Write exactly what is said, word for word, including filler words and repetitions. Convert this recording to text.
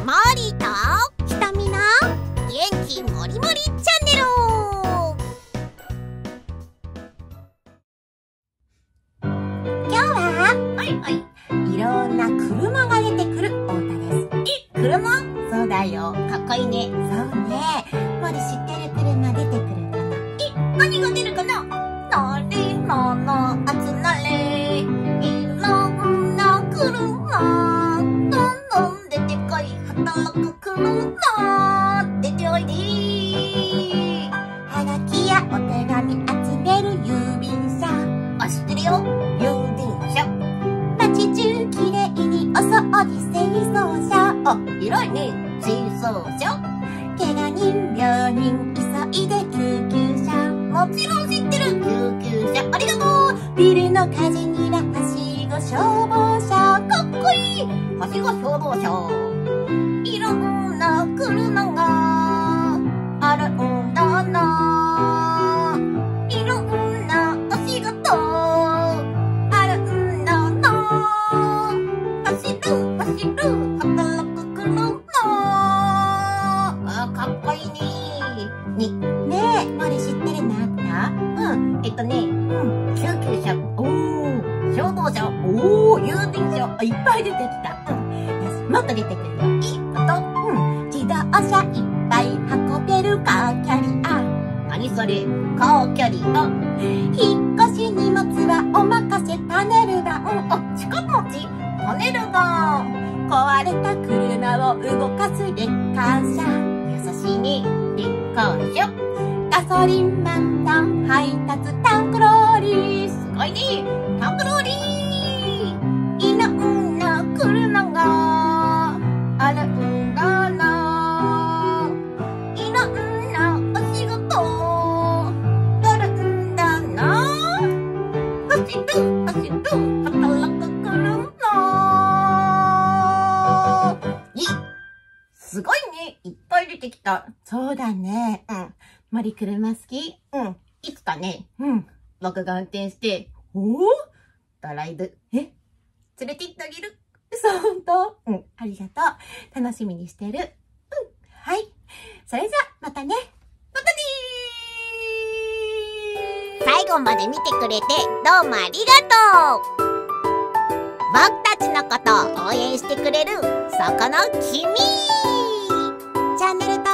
モーリーとひとみの元気もりもりチャンネル。今日ははいはいいろんな車が出てくる太田です。え、車？そうだよ、かっこいいね。そうね、モリ知ってる車出てくるかな。え、何が出るかな。乗り物集まれ、いろんな車、どんどん出てこい、働く車、出ておいで。はがきやお手紙集める郵便車。あ、知ってるよ、郵便車。街中きれいにお掃除清掃車。あ、偉いね、清掃車。怪我人病人急いで救急車。もちろん知ってる、救急車。ありがとう。ビルの火事にははしご消防車。かっこいい、はしご消防車。いろんな車があるんだな。いろんなお仕事あるんだな。走る走る働く車。あ、かっこいいね。に、ねえ、モリ知ってるのあった？うん、えっとね、うん、救急車、おー、消防車、おー、郵便車、いっぱい出てきた。うん、よし、もっと出てくるよ。いいこと、うん、自動車いっぱい運べるカーキャリア。何それ、カーキャリア。引っ越し荷物はお任せパネル板。うん、あ、近持ち、パネル板。壊れた車を動かすレッカー車。優しいね、レッカー車。ガソリン満タン配達タンクローリー。すごいね、タンクローリー。いろんな車があるんだな。いろんなお仕事あるんだな。走る走る働く車。いい、すごいね、いっぱい出てきた。そうだね。うん。モリ車好き？うん。いつかね、うん。僕が運転して、おー？ドライブ。え？連れて行ってあげる？そう、ほんと？うん。ありがとう。楽しみにしてる。うん。はい。それじゃ、またね。またねー。最後まで見てくれて、どうもありがとう。僕たちのことを応援してくれる、そこの君。チャンネル登